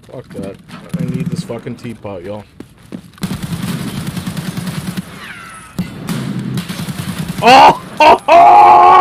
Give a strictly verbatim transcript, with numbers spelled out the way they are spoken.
Fuck that. I need this fucking teapot, y'all. Oh!